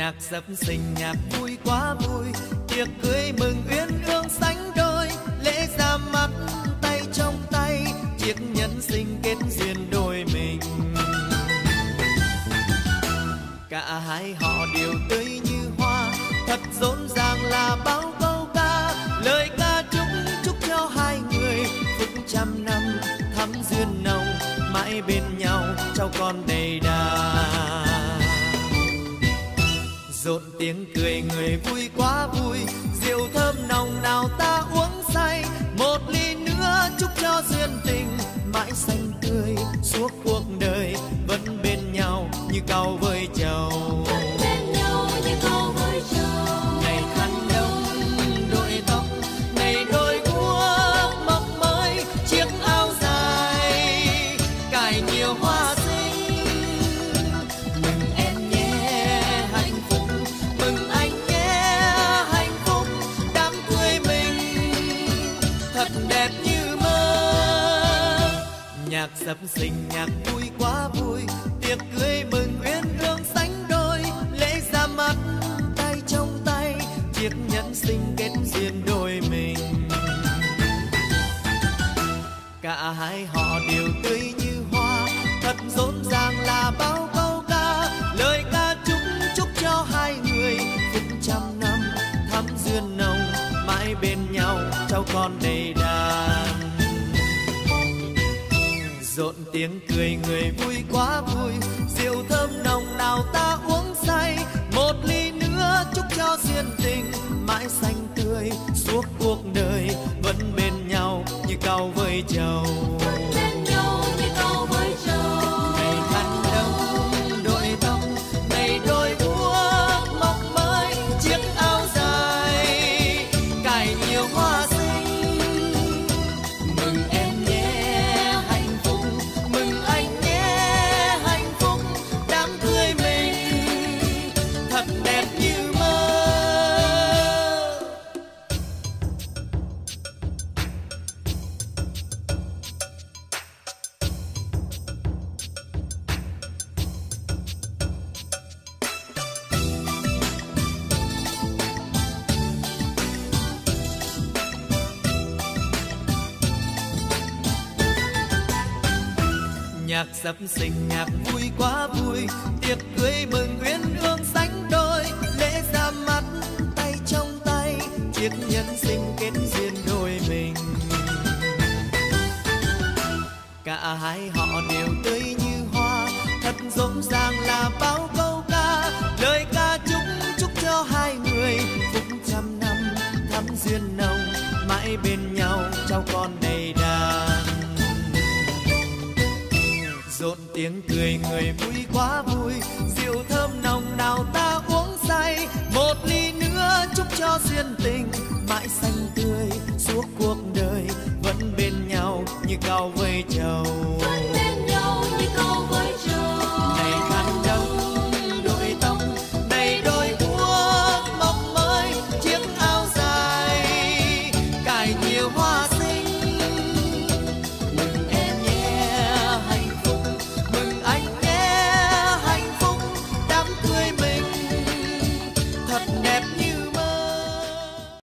Nhạc sập sình nhạc vui quá vui, tiệc cưới mừng uyên ương sánh đôi, lễ ra mắt tay trong tay, chiếc nhẫn sinh kết duyên đôi mình. Cả hai họ đều tươi như hoa, thật rộn ràng là bao câu ca, lời ca chúc cho hai người phúc trăm năm thắm duyên nồng, mãi bên nhau cháu con đầy đà. Rộn tiếng cười người vui quá vui, rượu thơm nồng nào ta uống say, một ly nữa chúc cho duyên tình mãi xanh tươi suốt cuộc đời, vẫn bên nhau như cau với trầu. Ngày khăn đông đội tóc, ngày đôi guốc mộng mới, chiếc áo dài cài nhiều hoa xinh. Mừng em nhé hạnh phúc, mừng anh nhé hạnh phúc, đám cưới mình thật đẹp như mơ. Nhạc sập sình nhạc vui quá vui, tiệc cưới mừng uyên ương sánh đôi, lễ ra mắt tay trong tay, chiếc nhẫn sinh kết duyên đôi mình. Cả hai họ đều tươi như hoa, thật rộn ràng là bao câu ca, lời ca chúc cho hai người phúc trăm năm thắm duyên nồng, mãi bên nhau cháu con đầy đàn. Rộn tiếng cười người vui quá vui, rượu thơm nồng nào ta uống say, một ly nữa chúc cho duyên tình mãi xanh tươi suốt cuộc đời, vẫn bên nhau như cau với trầu. Ngày khăn đông đội tóc, ngày đôi guốc mộng mới, chiếc áo dài cài nhiều hoa xinh. Mừng em nhé hạnh phúc, mừng anh nhé hạnh phúc, đám cưới mình thật đẹp như mơ. Nhạc sập sình nhạc vui quá vui, tiệc cưới mừng uyên ương sánh đôi, lễ ra mắt tay trong tay, chiếc nhẫn sinh kết duyên đôi mình. Cả hai họ đều tươi như hoa, thật rộn ràng là bao câu ca, lời ca chúc cho hai người phúc trăm năm thắm duyên nồng, mãi bên nhau cháu con đầy đàn. Rộn tiếng cười người vui quá vui, rượu thơm nồng nào ta uống say, một ly nữa chúc cho duyên tình mãi xanh tươi suốt cuộc đời, vẫn bên nhau như cau với trầu.